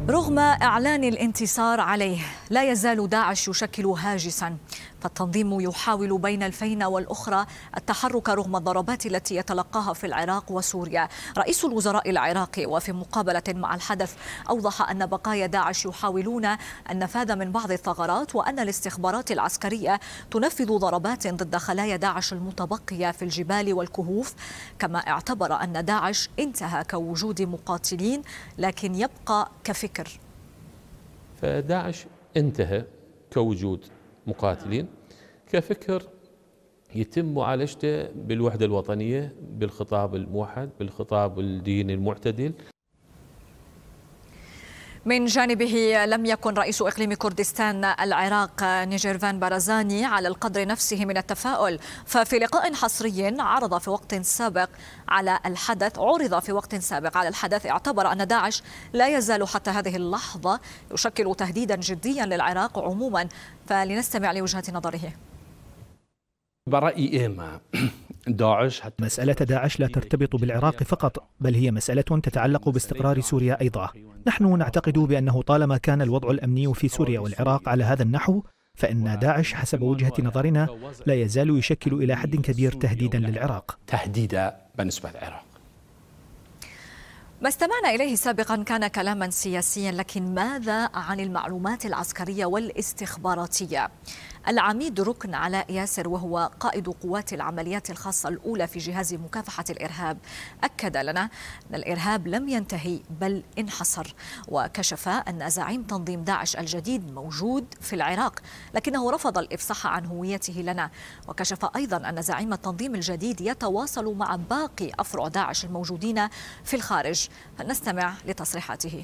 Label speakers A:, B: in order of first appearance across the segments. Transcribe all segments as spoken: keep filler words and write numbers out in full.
A: رغم إعلان الانتصار عليه لا يزال داعش يشكل هاجسا، فالتنظيم يحاول بين الفين والأخرى التحرك رغم الضربات التي يتلقاها في العراق وسوريا. رئيس الوزراء العراقي وفي مقابلة مع الحدث أوضح أن بقايا داعش يحاولون النفاذ من بعض الثغرات، وأن الاستخبارات العسكرية تنفذ ضربات ضد خلايا داعش المتبقية في الجبال والكهوف. كما اعتبر أن داعش انتهى كوجود مقاتلين لكن يبقى كفكر.
B: فداعش انتهى كوجود مقاتلين، كفكر يتم معالجته بالوحدة الوطنية، بالخطاب الموحد، بالخطاب الديني المعتدل.
A: من جانبه لم يكن رئيس إقليم كردستان العراق نيجيرفان بارزاني على القدر نفسه من التفاؤل، ففي لقاء حصري عرض في وقت سابق على الحدث عرض في وقت سابق على الحدث اعتبر أن داعش لا يزال حتى هذه اللحظة يشكل تهديدا جديا للعراق عموما. فلنستمع لوجهة نظره.
C: برأيي إما داعش حتى
D: مسألة داعش لا ترتبط بالعراق فقط، بل هي مسألة تتعلق باستقرار سوريا أيضا. نحن نعتقد بأنه طالما كان الوضع الأمني في سوريا والعراق على هذا النحو، فإن داعش حسب وجهة نظرنا لا يزال يشكل إلى حد كبير تهديدا للعراق.
C: تهديدا بالنسبة للعراق.
A: ما استمعنا إليه سابقا كان كلاما سياسيا، لكن ماذا عن المعلومات العسكرية والاستخباراتية؟ العميد ركن علاء ياسر وهو قائد قوات العمليات الخاصة الأولى في جهاز مكافحة الإرهاب أكد لنا أن الإرهاب لم ينتهي بل انحصر، وكشف أن زعيم تنظيم داعش الجديد موجود في العراق لكنه رفض الإفصاح عن هويته لنا. وكشف أيضا أن زعيم التنظيم الجديد يتواصل مع باقي أفرع داعش الموجودين في الخارج. فلنستمع لتصريحاته.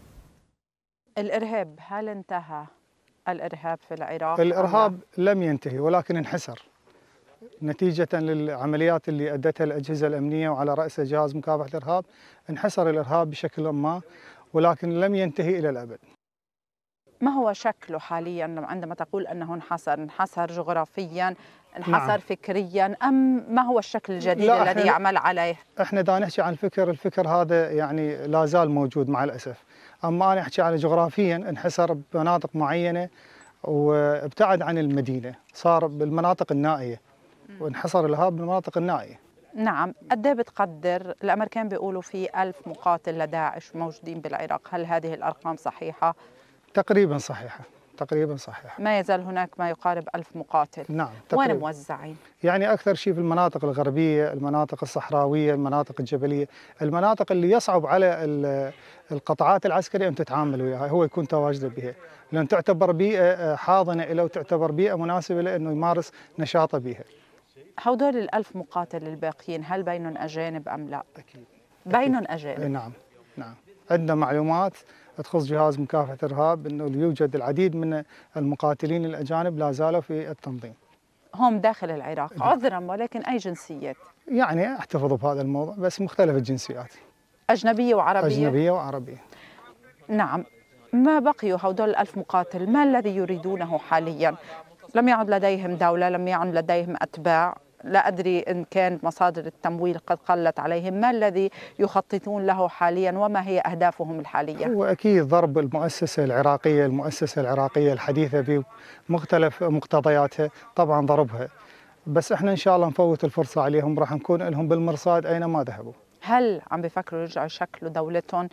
E: الإرهاب هل انتهى؟ الإرهاب في العراق
F: الإرهاب لم ينتهي ولكن انحسر نتيجة للعمليات اللي أدتها الأجهزة الأمنية وعلى رأسها جهاز مكافحة الإرهاب. انحسر الإرهاب بشكل ما ولكن لم ينتهي إلى الأبد.
E: ما هو شكله حاليا عندما تقول أنه انحسر؟ انحسر جغرافيا، انحسر نعم. فكريا، أم ما هو الشكل الجديد الذي يعمل عليه؟
F: احنا دا نحكي عن الفكر، الفكر هذا يعني لا زال موجود مع الأسف. أما أنا أحكي على جغرافيا انحسر بمناطق معينة وابتعد عن المدينة، صار بالمناطق النائية وانحصر الإرهاب بالمناطق النائية.
E: نعم. قد ايه بتقدر؟ الأمريكان بيقولوا في ألف مقاتل لداعش موجودين بالعراق، هل هذه الأرقام صحيحة؟
F: تقريبا صحيحة، تقريبا صحيحة.
E: ما يزال هناك ما يقارب ألف مقاتل.
F: نعم.
E: وين موزعين؟
F: يعني أكثر شيء في المناطق الغربية، المناطق الصحراوية، المناطق الجبلية، المناطق اللي يصعب على القطاعات العسكرية أن تتعامل وياها هو يكون تواجده بها، لأن تعتبر بيئة حاضنة له وتعتبر بيئة مناسبة له أنه يمارس نشاطه بها.
E: هؤلاء الألف مقاتل الباقيين هل بينهم أجانب أم لا؟
F: أكيد.
E: بينهم أجانب.
F: نعم نعم. عندنا معلومات تخص جهاز مكافحة الإرهاب أنه يوجد العديد من المقاتلين الأجانب لا زالوا في التنظيم.
E: هم داخل العراق عذرا، ولكن أي جنسيات؟
F: يعني احتفظوا بهذا الموضوع بس مختلف الجنسيات.
E: أجنبية وعربية؟
F: أجنبية وعربية.
E: نعم. ما بقيوا هؤلاء الألف مقاتل ما الذي يريدونه حاليا؟ لم يعد لديهم دولة، لم يعد لديهم أتباع، لا أدري إن كانت مصادر التمويل قد قلت عليهم. ما الذي يخططون له حاليا وما هي أهدافهم الحالية؟
F: هو أكيد ضرب المؤسسة العراقية، المؤسسة العراقية الحديثة بمختلف مقتضياتها، طبعا ضربها، بس احنا إن شاء الله نفوت الفرصة عليهم، راح نكون لهم بالمرصاد أينما ذهبوا.
E: هل عم بيفكروا يرجعوا يشكلوا دولتهم؟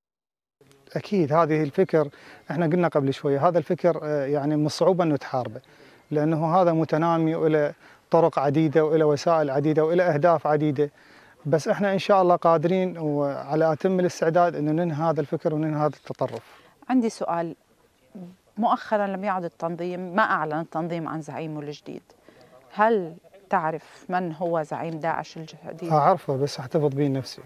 F: أكيد هذه الفكر احنا قلنا قبل شوية، هذا الفكر يعني من الصعوبة أنه تحاربه، لأنه هذا متنامي وإلى طرق عديدة وإلى وسائل عديدة وإلى أهداف عديدة، بس احنا إن شاء الله قادرين وعلى أتم الاستعداد أن ننهي هذا الفكر وننهي هذا التطرف.
E: عندي سؤال، مؤخرا لم يعد التنظيم، ما أعلن التنظيم عن زعيمه الجديد، هل تعرف من هو زعيم داعش الجديد؟
F: أعرفه بس أحتفظ به نفسي.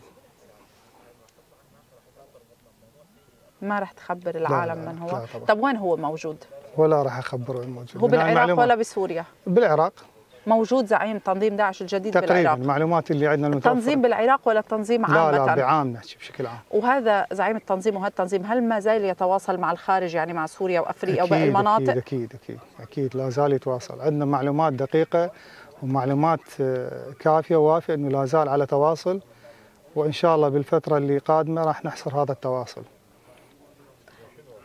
E: ما راح تخبر العالم
F: لا لا
E: من هو؟
F: لا طبعا.
E: طب وين هو موجود؟
F: ولا راح أخبره وين موجود.
E: هو بالعراق ولا بسوريا؟
F: بالعراق.
E: موجود زعيم تنظيم داعش الجديد
F: تقريبا
E: بالعراق؟
F: المعلومات اللي عندنا المتوفرة.
E: التنظيم بالعراق ولا التنظيم عامة؟
F: لا لا بعام نحكي بشكل عام.
E: وهذا زعيم التنظيم وهذا التنظيم هل ما زال يتواصل مع الخارج، يعني مع سوريا وأفريقيا وباقي المناطق؟
F: أكيد أكيد أكيد أكيد لا زال يتواصل، عندنا معلومات دقيقة ومعلومات كافية ووافية أنه لا زال على تواصل، وإن شاء الله بالفترة اللي قادمة راح نحصر هذا التواصل.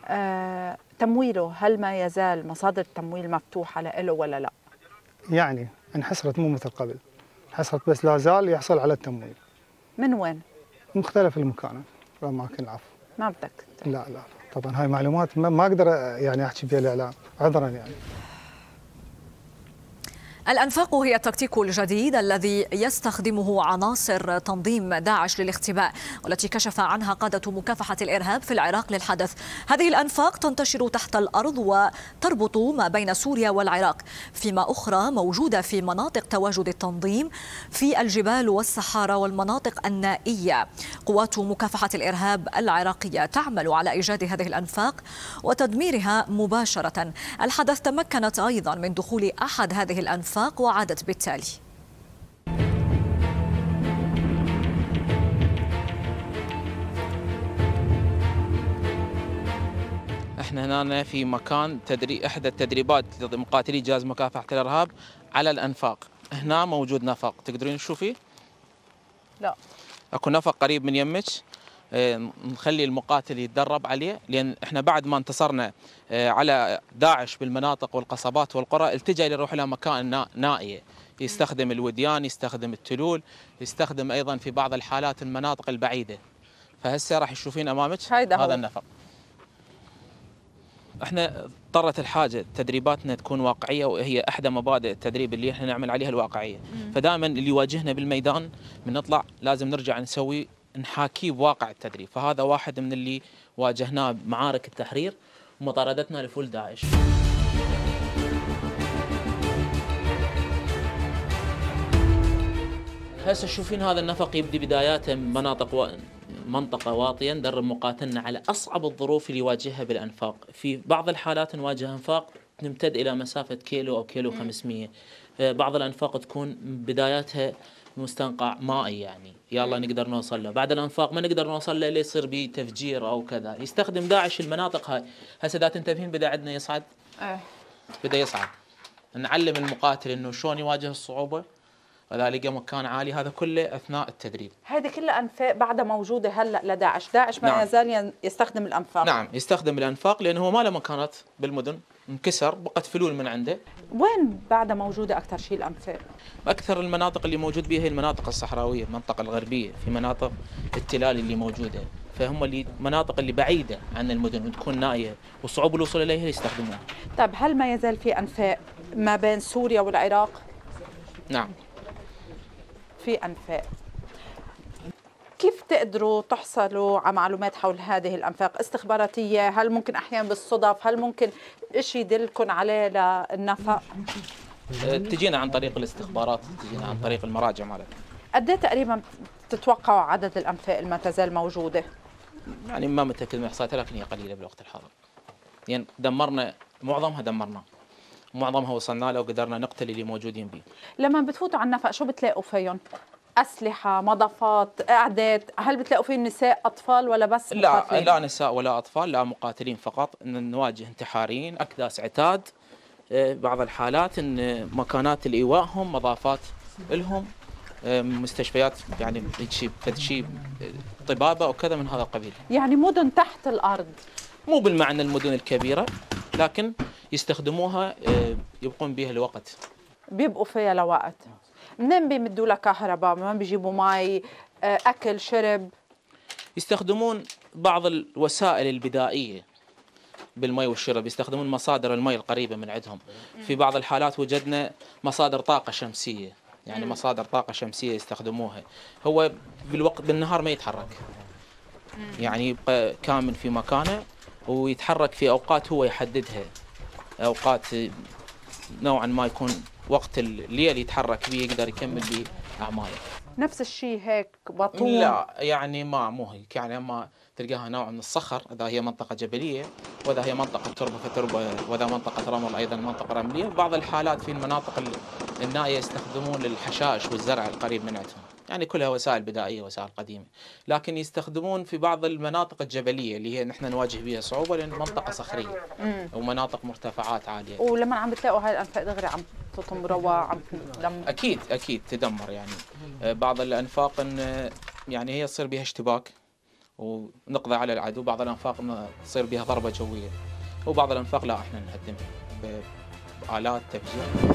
E: آه، تمويله هل ما يزال مصادر التمويل مفتوحة له ولا لا؟
F: يعني انحسرت مو مثل قبل، انحسرت بس لا زال يحصل على التمويل.
E: من وين؟
F: مختلف المكان والأماكن العفو.
E: ما بدك؟
F: لا لا طبعا هاي معلومات ما أقدر يعني أحكي فيها الإعلام عذرا يعني.
A: الأنفاق هي التكتيك الجديد الذي يستخدمه عناصر تنظيم داعش للاختباء، والتي كشف عنها قادة مكافحة الإرهاب في العراق للحدث. هذه الأنفاق تنتشر تحت الأرض وتربط ما بين سوريا والعراق، فيما أخرى موجودة في مناطق تواجد التنظيم في الجبال والصحارى والمناطق النائية. قوات مكافحة الإرهاب العراقية تعمل على إيجاد هذه الأنفاق وتدميرها مباشرة. الحدث تمكنت أيضا من دخول أحد هذه الأنفاق وعادت بالتالي.
G: احنا هنا في مكان تدريب احدى التدريبات لمقاتلي جهاز مكافحة الإرهاب على الأنفاق. هنا موجود نفق تقدرين تشوفيه؟
E: لا.
G: اكو نفق قريب من يمك، اه نخلي المقاتل يتدرب عليه، لان احنا بعد ما انتصرنا اه على داعش بالمناطق والقصبات والقرى التجا يروح الى مكان نائيه، يستخدم الوديان، يستخدم التلول، يستخدم ايضا في بعض الحالات المناطق البعيده. فهسه راح تشوفين امامك هذا النفق. احنا اضطرت الحاجه تدريباتنا تكون واقعيه، وهي احدى مبادئ التدريب اللي احنا نعمل عليها الواقعيه. فدائما اللي يواجهنا بالميدان من نطلع لازم نرجع نسوي نحاكيه بواقع التدريب، فهذا واحد من اللي واجهناه بمعارك التحرير ومطاردتنا لفول داعش. هسه تشوفين هذا النفق يبدي بداياته من مناطق و... منطقة واطية، ندرب مقاتلنا على أصعب الظروف اللي يواجهها بالأنفاق. في بعض الحالات نواجه أنفاق تمتد إلى مسافة كيلو أو كيلو خمسمية. بعض الأنفاق تكون بداياتها مستنقع مائي، يعني يلا نقدر نوصل له. بعد الأنفاق ما نقدر نوصل له ليصير به تفجير أو كذا. يستخدم داعش المناطق هاي. هسه إذا تنتبهين بدأ عندنا يصعد،
E: اه
G: بدأ يصعد. نعلم المقاتل إنه شلون يواجه الصعوبة، وإذا لقى مكان عالي، هذا كله أثناء التدريب.
E: هذه كلها أنفاق بعدها موجودة هلا لداعش، داعش ما
G: نعم.
E: يزال يستخدم الأنفاق.
G: نعم يستخدم الأنفاق لأنه هو ما له مكانات بالمدن، انكسر بقت فلول من عنده.
E: وين بعدها موجودة أكثر شيء الأنفاق؟
G: أكثر المناطق اللي موجود بها هي المناطق الصحراوية، المنطقة الغربية، في مناطق التلال اللي موجودة، فهم اللي مناطق اللي بعيدة عن المدن وتكون نائية وصعوب الوصول إليها يستخدمونها.
E: طيب هل ما يزال في أنفاق ما بين سوريا والعراق؟
G: نعم
E: في أنفاق. كيف تقدروا تحصلوا على معلومات حول هذه الأنفاق؟ استخباراتية؟ هل ممكن أحيانا بالصدف؟ هل ممكن شيء يدلكم عليه للنفق؟
G: تجينا عن طريق الاستخبارات، تجينا عن طريق المراجع مالتنا.
E: قد ايه تقريبا تتوقعوا عدد الأنفاق اللي ما تزال موجودة؟
G: يعني ما متأكد من إحصائياتها، لكن هي قليلة بالوقت الحاضر. يعني دمرنا معظمها، دمرنا معظمها وصلنا له وقدرنا نقتل اللي موجودين به.
E: لما بتفوتوا على النفق شو بتلاقوا فيهم؟ أسلحة، مضافات، أعداد، هل بتلاقوا فيه نساء، أطفال ولا بس مقاتلين؟
G: لا لا نساء ولا أطفال، لا مقاتلين فقط. إن نواجه انتحاريين، أكداس عتاد، بعض الحالات إن مكانات الإيواء هم مضافات لهم، مستشفيات يعني شيء شيء طبابة أو كذا من هذا القبيل.
E: يعني مدن تحت الأرض،
G: مو بالمعنى المدن الكبيرة، لكن يستخدموها يبقون بها لوقت،
E: بيبقوا فيها لوقت. منين بيمدوا لها كهرباء؟ منين بيجيبوا مي، أكل، شرب؟
G: يستخدمون بعض الوسائل البدائية بالمي والشرب، يستخدمون مصادر المي القريبة من عندهم. في بعض الحالات وجدنا مصادر طاقة شمسية، يعني مم. مصادر طاقة شمسية يستخدموها. هو بالوقت بالنهار ما يتحرك، مم. يعني يبقى كامل في مكانه ويتحرك في أوقات هو يحددها، أوقات نوعا ما يكون وقت الليل يتحرك به، يقدر يكمل به أعماله.
E: نفس الشيء هيك بطول؟
G: لا يعني ما مو هيك، يعني اما تلقاها نوع من الصخر اذا هي منطقه جبليه، واذا هي منطقه تربه فتربه، واذا منطقه رمل ايضا منطقه رمليه. بعض الحالات في المناطق النائيه يستخدمون للحشائش والزرع القريب من عندهم، يعني كلها وسائل بدائيه، وسائل قديمه. لكن يستخدمون في بعض المناطق الجبليه اللي هي نحن نواجه بها صعوبه لان منطقه صخريه ومناطق مرتفعات عاليه.
E: ولما عم بتلاقوا هاي الانفاق دغري عم تطمروا، عم تدمر؟
G: اكيد اكيد تدمر. يعني بعض الانفاق ان يعني هي تصير بها اشتباك، ونقضي على العدو. بعض الأنفاق تصير بها ضربة جوية، وبعض الأنفاق لا، احنا نهدمها بآلات تفجير.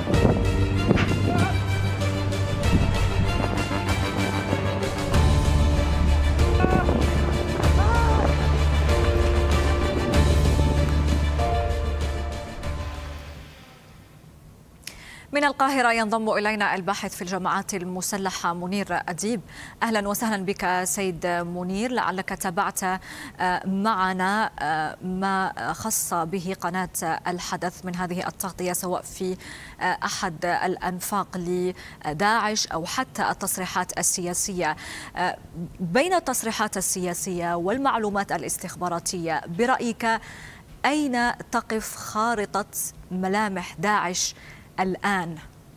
A: من القاهرة ينضم إلينا الباحث في الجماعات المسلحة منير أديب. أهلا وسهلا بك سيد منير. لعلك تابعت معنا ما خص به قناة الحدث من هذه التغطية سواء في أحد الأنفاق لداعش أو حتى التصريحات السياسية. بين التصريحات السياسية والمعلومات الاستخباراتية برأيك أين تقف خارطة ملامح داعش الآن؟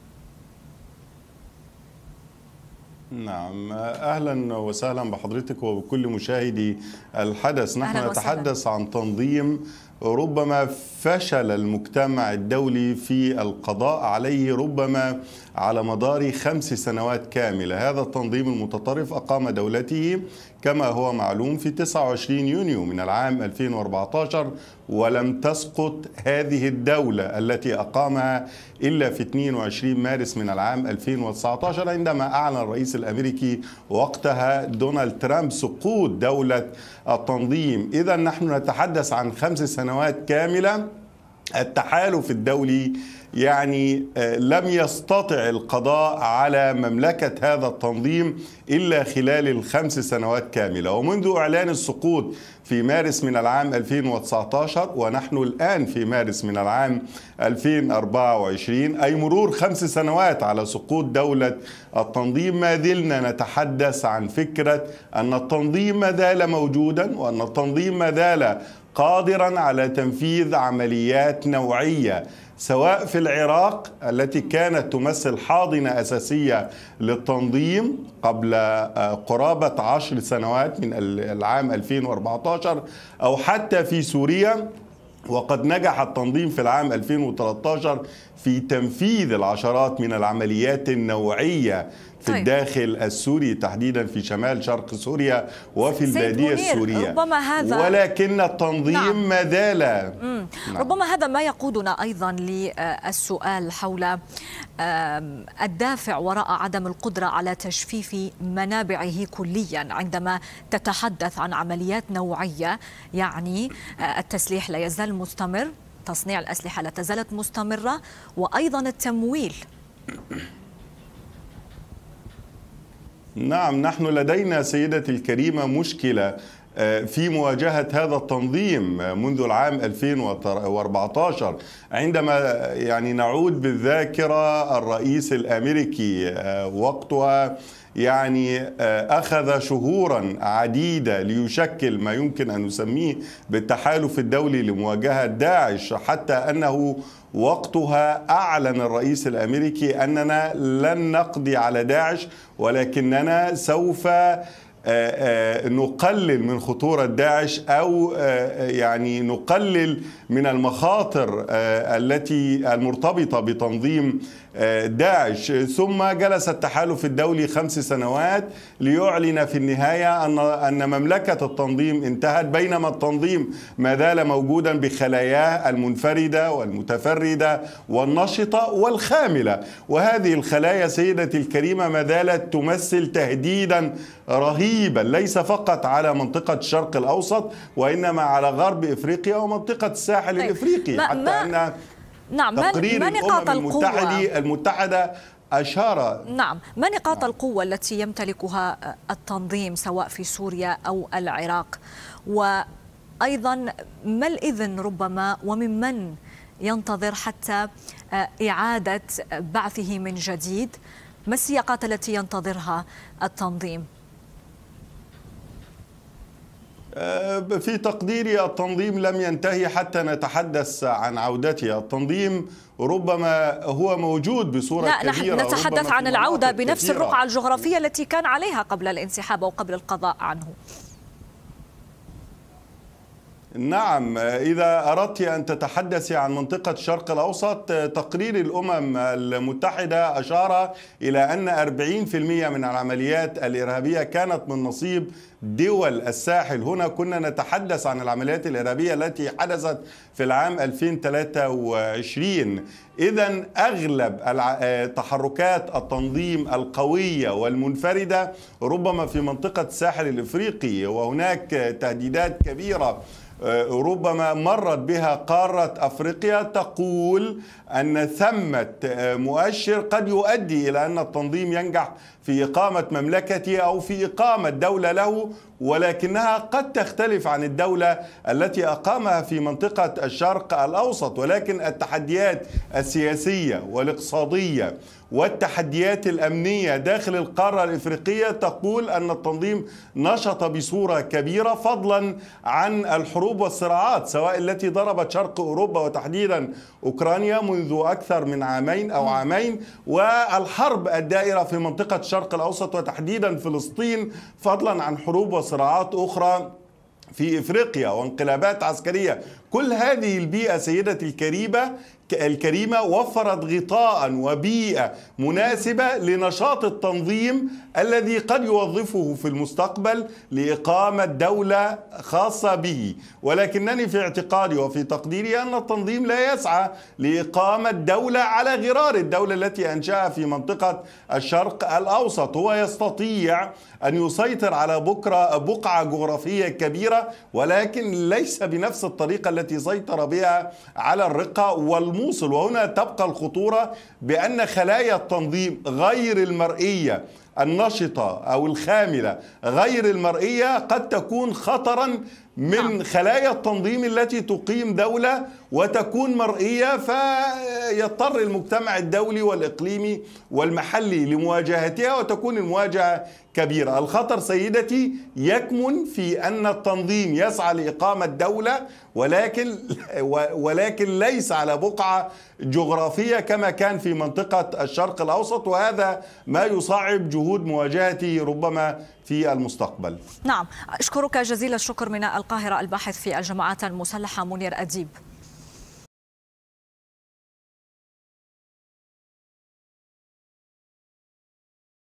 H: نعم، أهلا وسهلا بحضرتك وبكل مشاهدي الحدث. نحن نتحدث عن تنظيم ربما فشل المجتمع الدولي في القضاء عليه ربما على مدار خمس سنوات كاملة. هذا التنظيم المتطرف أقام دولته كما هو معلوم في تسعة وعشرين يونيو من العام ألفين وأربعة عشر، ولم تسقط هذه الدولة التي أقامها إلا في اثنين وعشرين مارس من العام ألفين وتسعة عشر، عندما أعلن الرئيس الأمريكي وقتها دونالد ترامب سقوط دولة التنظيم. إذا نحن نتحدث عن خمس سنوات كاملة التحالف الدولي يعني لم يستطع القضاء على مملكة هذا التنظيم إلا خلال الخمس سنوات كاملة. ومنذ إعلان السقوط في مارس من العام ألفين وتسعة عشر ونحن الآن في مارس من العام ألفين وأربعة وعشرين، أي مرور خمس سنوات على سقوط دولة التنظيم، ما زلنا نتحدث عن فكرة أن التنظيم ما زال موجودا، وأن التنظيم ما زال قادرا على تنفيذ عمليات نوعية سواء في العراق التي كانت تمثل حاضنة أساسية للتنظيم قبل قرابة عشر سنوات من العام ألفين وأربعة عشر، أو حتى في سوريا. وقد نجح التنظيم في العام ألفين وثلاثة عشر في تنفيذ العشرات من العمليات النوعية في طيب. الداخل السوري، تحديدا في شمال شرق سوريا وفي البادية السورية.
A: ربما هذا
H: ولكن التنظيم نعم. ما زال
A: نعم. ربما هذا ما يقودنا أيضا للسؤال حول الدافع وراء عدم القدرة على تجفيف منابعه كليا عندما تتحدث عن عمليات نوعية. يعني التسليح لا يزال مستمر، تصنيع الأسلحة لا تزالت مستمرة، وأيضا التمويل.
H: نعم، نحن لدينا سيدتي الكريمة مشكلة في مواجهة هذا التنظيم منذ العام ألفين وأربعة عشر، عندما يعني نعود بالذاكرة الرئيس الأمريكي وقتها يعني أخذ شهورا عديدة ليشكل ما يمكن أن نسميه بالتحالف الدولي لمواجهة داعش، حتى أنه وقتها أعلن الرئيس الأمريكي أننا لن نقضي على داعش، ولكننا سوف نقلل من خطورة داعش، أو يعني نقلل من المخاطر التي المرتبطة بتنظيم داعش. ثم جلس التحالف الدولي خمس سنوات ليعلن في النهاية أن أن مملكة التنظيم انتهت، بينما التنظيم ما زال موجودا بخلاياه المنفردة والمتفردة والنشطة والخاملة. وهذه الخلايا سيدتي الكريمة ما زالت تمثل تهديدا رهيبا، ليس فقط على منطقة الشرق الأوسط وإنما على غرب إفريقيا ومنطقة الساحل الإفريقي. حتى أن
A: نعم
H: تقرير
A: ما نقاط
H: الأمم المتحدة, المتحدة أشار
A: نعم ما نقاط نعم. القوة التي يمتلكها التنظيم سواء في سوريا أو العراق، وأيضا ما الإذن ربما وممن ينتظر حتى إعادة بعثه من جديد؟ ما السياقات التي ينتظرها التنظيم؟
H: في تقديري التنظيم لم ينتهي حتى نتحدث عن عودته. التنظيم ربما هو موجود بصورة
A: لا
H: كبيرة.
A: نحن نتحدث عن العودة بنفس الرقعة الجغرافية التي كان عليها قبل الانسحاب أو قبل القضاء عنه.
H: نعم، إذا أردت أن تتحدثي عن منطقة الشرق الأوسط، تقرير الأمم المتحدة أشار إلى أن أربعين بالمئة من العمليات الإرهابية كانت من نصيب دول الساحل. هنا كنا نتحدث عن العمليات الإرهابية التي حدثت في العام ألفين وثلاثة وعشرين. إذن أغلب تحركات التنظيم القوية والمنفردة ربما في منطقة الساحل الإفريقي، وهناك تهديدات كبيرة ربما مرت بها قارة أفريقيا تقول أن ثمة مؤشر قد يؤدي إلى أن التنظيم ينجح في إقامة مملكته أو في إقامة دولة له، ولكنها قد تختلف عن الدولة التي أقامها في منطقة الشرق الأوسط. ولكن التحديات السياسية والاقتصادية والتحديات الأمنية داخل القارة الإفريقية تقول أن التنظيم نشط بصورة كبيرة، فضلا عن الحروب والصراعات سواء التي ضربت شرق أوروبا وتحديدا أوكرانيا منذ أكثر من عامين أو عامين، والحرب الدائرة في منطقة الشرق الأوسط وتحديدا فلسطين، فضلا عن حروب وصراعات أخرى في إفريقيا وانقلابات عسكرية. كل هذه البيئة سيدتي الكريمة الكريمة وفرت غطاء وبيئة مناسبة لنشاط التنظيم الذي قد يوظفه في المستقبل لإقامة دولة خاصة به. ولكنني في اعتقادي وفي تقديري أن التنظيم لا يسعى لإقامة دولة على غرار الدولة التي أنشأها في منطقة الشرق الأوسط. هو يستطيع أن يسيطر على بكرة بقعة جغرافية كبيرة، ولكن ليس بنفس الطريقة التي سيطر بها على الرقة والموصل. وهنا تبقى الخطورة بأن خلايا التنظيم غير المرئية النشطة أو الخاملة غير المرئية قد تكون خطرا من خلايا التنظيم التي تقيم دولة وتكون مرئية، فيضطر المجتمع الدولي والإقليمي والمحلي لمواجهتها وتكون المواجهة كبيرة. الخطر سيدتي يكمن في أن التنظيم يسعى لإقامة دولة، ولكن ولكن ليس على بقعة جغرافية كما كان في منطقة الشرق الأوسط، وهذا ما يصعب جهود مواجهته ربما في المستقبل.
A: نعم، أشكرك جزيل الشكر من القاهرة الباحث في الجماعات المسلحة منير أديب.